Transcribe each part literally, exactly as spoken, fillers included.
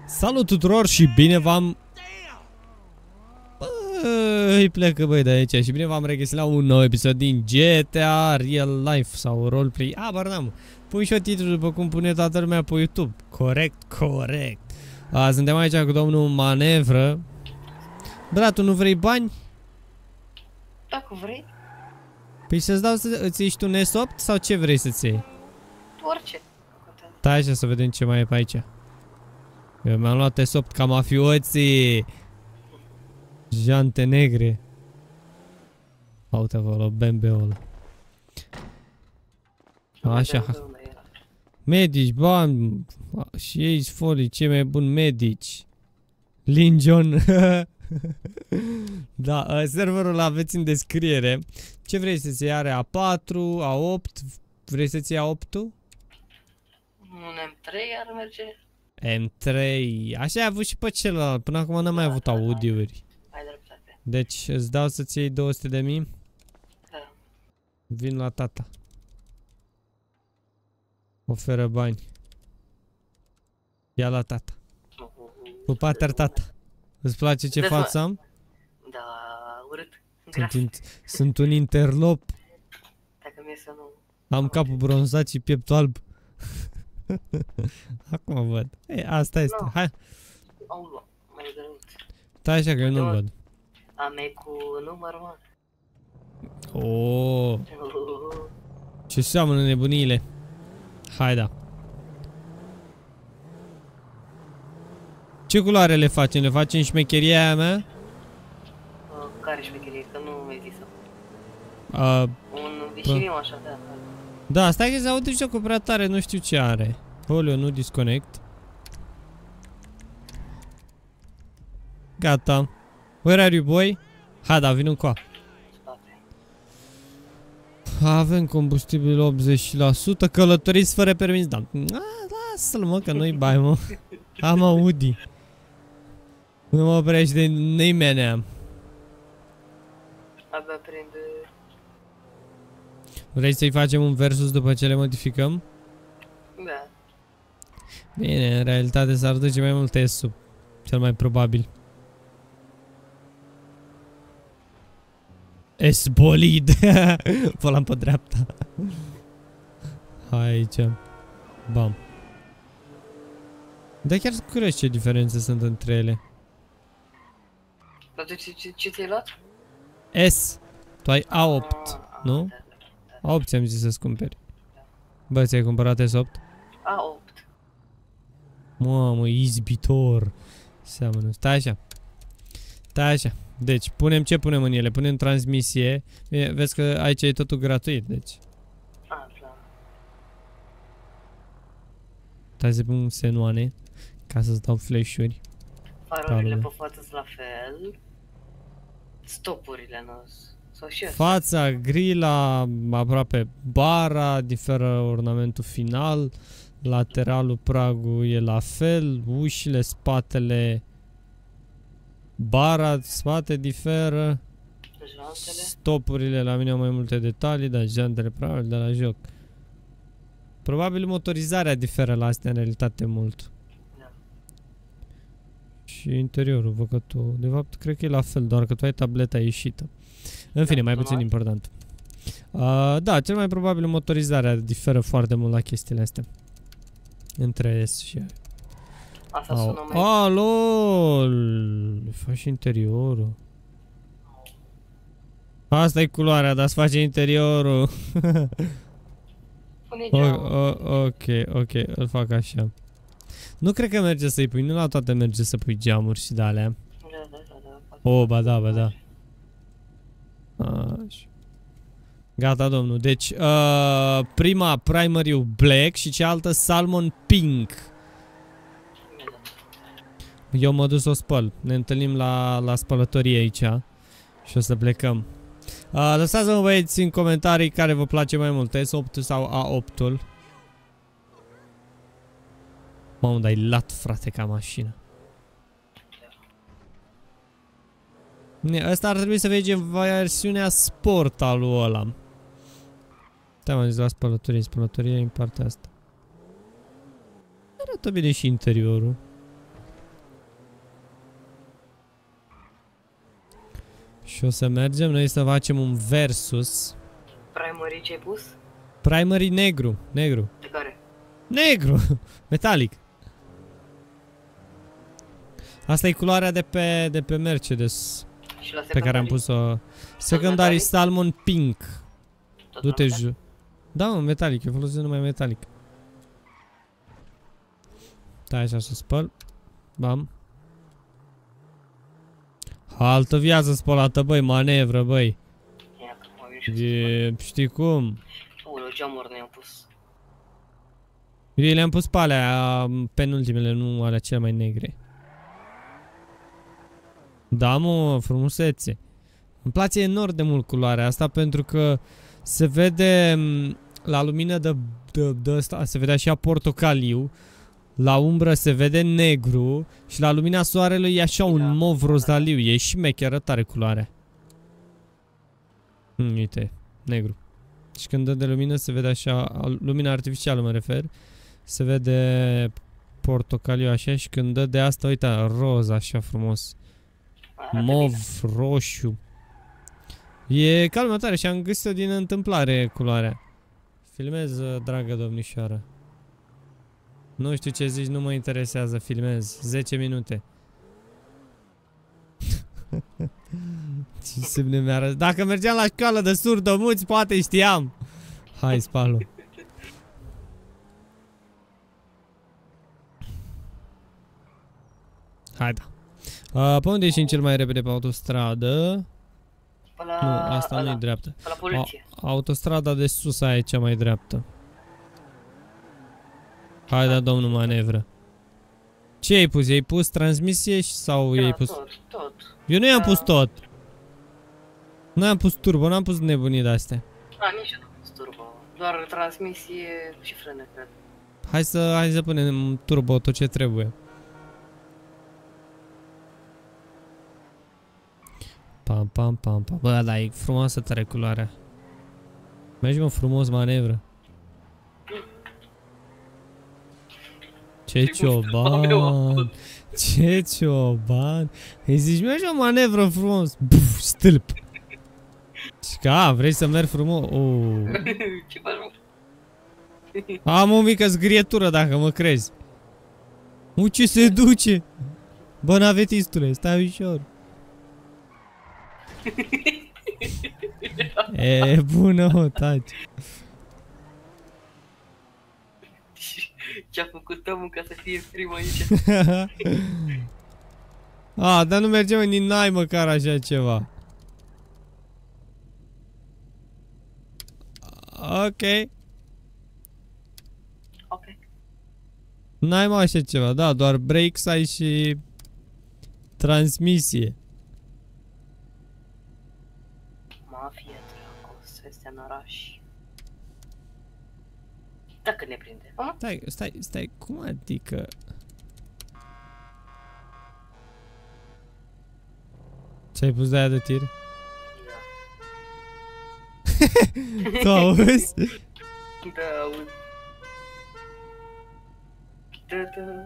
Salut tuturor și bine v-am... Îi plecă băi de aici și bine v-am regăsit la un nou episod din G T A Real Life sau Roleplay. A, bar n-am. Pun și o titlu după cum pune toată lumea pe YouTube. Corect, corect. A, suntem aici cu domnul Manevră. Bă, tu nu vrei bani? Dacă vrei. Păi să-ți dau să îți iei tu un S opt sau ce vrei să-ți iei? Orice. Stai așa să vedem ce mai e pe aici. Eu mi-am luat S opt ca mafioții. Jante negre. Uite acolo, B M W-ul. Așa. Medici, bani. Și ei folii, cei mai buni medici. Linjon. Da, serverul l aveți în descriere. Ce vrei să-ți iei? Are A patru, A opt. Vrei să-ți iei A opt-ul? Un M trei ar merge. M trei. Așa ai avut și pe celălalt. Până acum n-am mai avut Audi-uri. Ai dreptate. Deci îți dau să-ți iei două sute de mii. Da. Vin la tata. Oferă bani. Ia la tata. Pupater tata. Îți place ce față am? Da, urât. Sunt, in sunt un interlop. Dacă mi-e să nu... Am capul bronzat și pieptul alb. Acum văd. Ei, asta este. No. Hai. Aula, mai drăguț. Stai așa că eu nu văd. A mea cu număr, mă. Oh. Ce seamănă nebuniile. Hai da. Ce culoare le facem? Le facem șmecheria aia mea? Uh, care șmecherie? Că nu mi-ai zis-o. Uh, Un vișinim așa, da. da, stai că se aude jocul prea tare, nu știu ce are. Oleo, nu disconnect. Gata. Where are you, boy? Ha, da, vin încoa. Avem combustibil optzeci la sută, călătoriți fără permis, da. Lasă-l mă, că nu-i bai, mă. Am Audi. Nu mă oprește nimeni. Abia prinde... Vrei să-i facem un versus după ce le modificăm? Da. Bine, în realitate s-ar duce mai multe sub, cel mai probabil. S-bolid. Volam pe dreapta. Hai aici. Bam. Dar chiar sunt curios ce diferențe sunt între ele. Dar tu ce, ce, ce ți-ai luat? S. Tu ai A opt, ah, nu? Da, da, da. A opt ți-am zis să-ți cumperi. Bă, ți-ai cumpărat S opt? A opt. Mamă, izbitor. Seamănă. Stai așa. Stai așa. Deci, punem ce punem în ele? Punem transmisie. Bine, vezi că aici e totul gratuit, deci. Ah, clar. Stai să pun senoane, ca să-ți dau flash-uri. Farurile pe față sunt la fel. Stopurile nu sau și astea. Fața, grila, aproape bara, diferă ornamentul final. Lateralul, pragul e la fel. Ușile, spatele, bara, spate diferă. Jantele. Stopurile la mine au mai multe detalii, dar jantele probabil de la joc. Probabil motorizarea diferă la astea în realitate mult. Da. Și interiorul, văd că tu, de fapt, cred că e la fel, doar că tu ai tableta ieșită. În fine, mai puțin important. Uh, da, cel mai probabil motorizarea diferă foarte mult la chestiile astea. Între S și... Asta sună mai... A, lol! Faci interiorul. Asta e culoarea, dar îți face interiorul. Pune o, geamul. o, ok, ok, îl fac așa. Nu cred că merge să-i pui, nu la toate merge să pui geamuri și de-alea. Da, da, da, da. O, ba da, ba da. Așa. Gata, domnul. Deci, uh, prima primary black și cealaltă salmon pink. Eu mă duc să o spăl. Ne întâlnim la, la spălătorie aici. Și o să plecăm. Uh, Lăsați-mă, băieți, în comentarii care vă place mai mult, S opt sau A opt-ul. Mamă, dar-i lat, frate, ca mașină. Asta ar trebui să vedem versiunea sport al lui ăla. Da, m-am zis la spălătorie, spălătorie în partea asta. Arată bine și interiorul. Și o să mergem noi să facem un versus. Primary ce ai pus? Primary negru, negru. De care? Negru, metalic. Asta e culoarea de pe, de pe Mercedes. Și la Pe care am pus-o. Secondary Salmon Pink. Du-te ju. Da, mă, metalic, eu folosesc numai metalic. Da, așa să spăl. Bam. Altă viață spălată, băi, manevră, băi. E, știi cum? Ulu, geamuri ne-am pus. Eu le-am pus pe alea penultimele, nu alea cele mai negre. Da, mă, frumusețe. Îmi place enorm de mult culoarea asta pentru că se vede la lumină de, de, de asta, se vedea și a portocaliu. La umbră se vede negru și la lumina soarelui e așa un mov rozaliu. E și mecheră tare culoarea. Hmm, uite, negru. Și când dă de lumină se vede așa, lumina artificială mă refer, se vede portocaliu așa și când dă de asta, uite, roz așa frumos. Mov, roșu. E calmă tare și am găsit-o din întâmplare culoarea. Filmez, dragă domnișoară. Nu știu ce zici, nu mă interesează, filmez. zece minute. Ce semne mi-arăt. Dacă mergeam la școală de surdomuți, poate știam. Hai, spală. Hai, da. Uh, pe unde ieșim cel mai repede pe autostradă? Pe la... Nu, asta nu e dreaptă. Pe la poliție. A, autostrada de sus, aia e cea mai dreaptă. Hai, da, domnul manevră. Ce ai pus? I-ai pus transmisie sau Da, i-ai pus... tot, tot. Eu nu i-am Da. pus tot. Nu am pus turbo, n-am pus nebunii de-astea. A, nici eu nu am pus turbo. Doar transmisie și frâne, cred. Hai să, hai să punem turbo tot ce trebuie. Pam, pam, pam, pam. Bă, da, e frumoasă tare culoarea. Mergi, mă, frumos manevră. Ce cioban! Ce cioban! Îi zici, mergi o manevră frumos! Buf, stâlp! Și că, a, vrei să mergi frumos? Oh. Ce faci, mă? Am o mică zgrietură dacă mă crezi. U, ce se duce? Bă, navetistule, stai ușor. E, bună, o, taci. Ce-a făcut omul ca să fie prim aici? A, dar nu mergem în n-ai măcar așa ceva. Ok. Ok. N-ai mai așa ceva, da, doar brakes ai și transmisie. Mafia, dragos, este în oraș. Dacă ne prinde. A? Stai, stai, stai, cum adică? Ce-ai pus de aia de tir? Da. Tu auzi? Da, auzi. Da, da.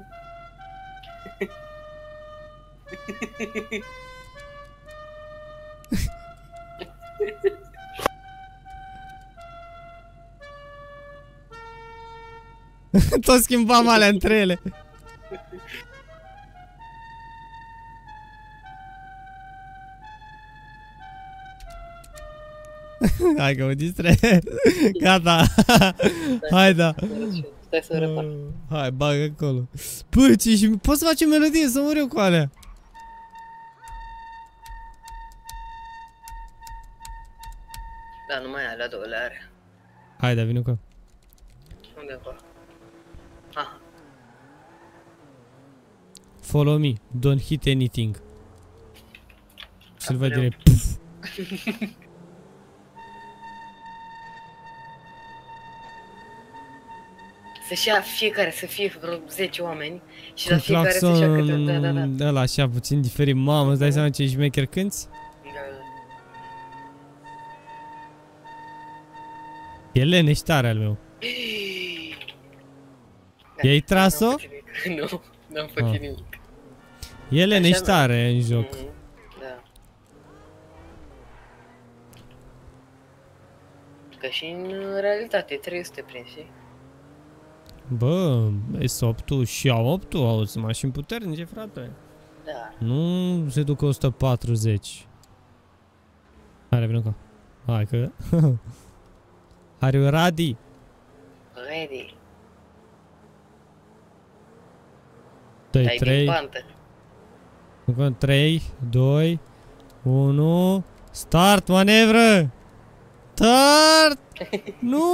Tot schimbam alea între ele. Hai că mă distre. Gata. Hai, da. Stai să repar. Hai, bagă acolo. Păi, ce și poți să facem melodie, să mor eu cu alea. Da, numai alea două le are. Hai, da, vino cu. Unde acolo? Aha. Follow me, don't hit anything. Și-l văd direct. Să-și ia fiecare, să fie vreo zece oameni și la fiecare să-și ia câte... Da, da, da. Ăla așa puțin diferit. Mamă, îți dai seama ce șmecher cânti? Da, da. E leneș tare al meu. I-ai tras-o? Nu, n-am făcut Ah. nimic. E leneș Așa, tare în joc. Mhm, da. Că și în realitate trei sute prinși. Bă, S opt și A opt au sunt mașini puternice, frate. Da. Nu se duc o sută patruzeci. Hai, revină acolo. Hai că... Are you ready? Ready. doi, trei, trei, doi, unu, start, manevră! Start! Nu!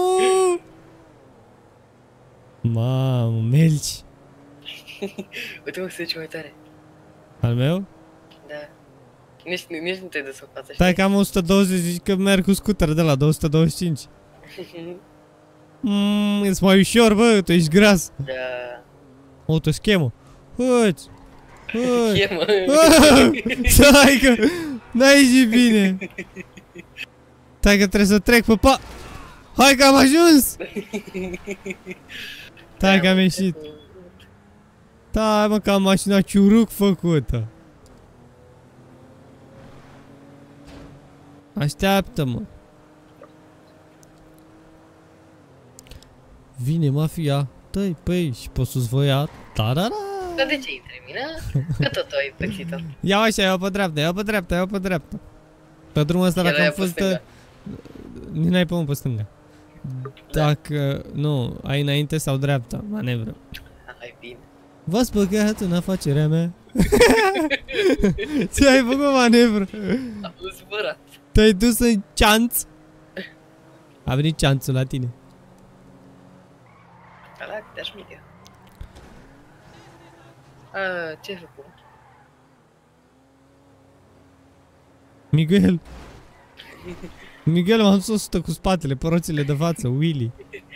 Mamă, melci! Uite, mă, se duce mai tare. Al meu? Da. Nici, nici nu te-ai dus în față, știi? Stai că am o sută douăzeci, zici că merg cu scooter de la două sute douăzeci și cinci. Mmm, e mai ușor, bă, tu ești gras. Da. Autoschemă. Hăți! Hăți! Chemă. Stai că n-ai ieșit bine. Stai că trebuie să trec pe pa... Hai că am ajuns! Stai că am ieșit. Stai mă că am mașina ciuruc făcută. Așteaptă-mă. Vine mafia. Dă-i, păi, și poți să-ți voia. Ta-da-da! Dar de ce intri în mine? Că tot ai pățit-o. Ia așa, iau pe dreapta, iau pe dreapta, iau pe dreapta. Pe drumul ăsta dacă am fost... Nici n-ai pe unul pe stânga. Dacă... Nu, ai înainte sau dreapta, manevră. Hai bine. V-ați băgat în afacerea mea? Ce-ai făcut manevră? Am zburat. Te-ai dus în ceanț? A venit ceanțul la tine. Ala, te-aș mică. A, ce-ai făcut? Miguel. Miguel m-am sus cu spatele, pe roțile de față, Willy.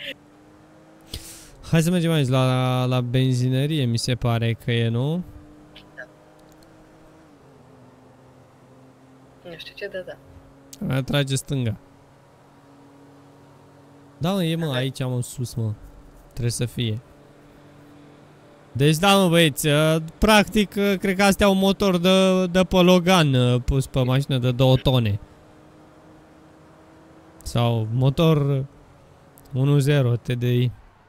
Hai să mergem aici la, la benzinărie, mi se pare că e, nu? Da. Nu știu ce, da, da. Mai trage stânga. Da, mă, e, mă, aici, mă, sus, mă. Trebuie să fie. Deci, da, mă, băieți, practic, cred că astea au un motor de, de pe Logan pus pe mașină de două tone. Sau motor unu zero T D I.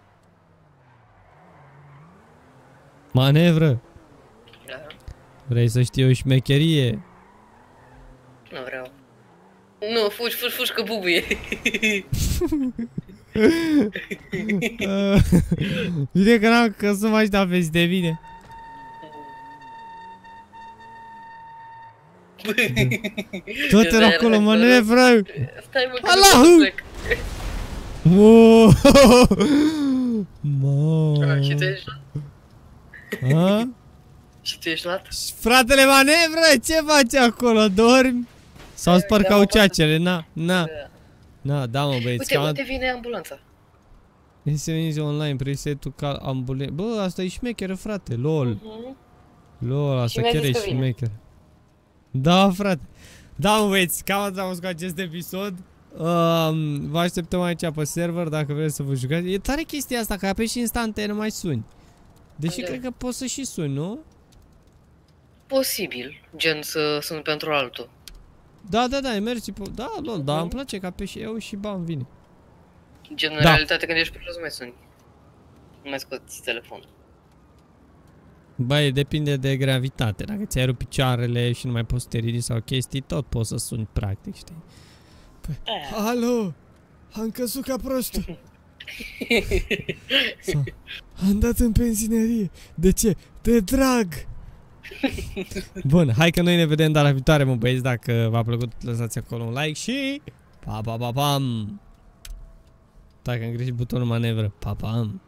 Manevră. Da. Vrei să știi o șmecherie? Nu vreau. Nu, fugi, fugi, fugi că bubuie. Bine că n-am căzut mașina peste mine. Tot era acolo, manevră! Stai mă, că Allahu! nu plec. Wow! Mamă! Și tu ești luat? Ha? Și tu ești luat? Fratele manevră, ce faci acolo? Dormi? Sau spăr cauciacele? Na, na. Na, da, mă, băieți. Uite, uite vine ambulanța. Este online, presetul ca ambulanță. Bă, asta e șmecheră, frate, lol. Uh-huh. Lol, asta mi-a chiar zis e că vine. șmecheră. Da, frate. Da, mă, băieți, cam atât am fost cu acest episod. Um, vă așteptăm aici pe server dacă vreți să vă jucați. E tare chestia asta, că apeși instante, nu mai suni. Deși Unde? cred că poți să și suni, nu? Posibil, gen să sunt pentru altul. Da, da, da, mergi, da, lol, Uh-huh. dar îmi place că apeși eu și bam, vine. Gen, în Da. realitate, când ești pe jos, nu mai suni. Nu mai scoți telefonul. Băi, depinde de gravitate. Dacă ți-ai rupt picioarele și nu mai poți să te ridici sau chestii, tot poți să suni, practic, știi? Păi, alo! Am căzut ca prostul! Sau, am dat în benzinărie. De ce? De drag! Bun, hai că noi ne vedem data viitoare, mă băieți. Dacă v-a plăcut, lăsați acolo un like și... Pa, pa, pa, pam! Dacă am greșit butonul manevră. Pa, pam!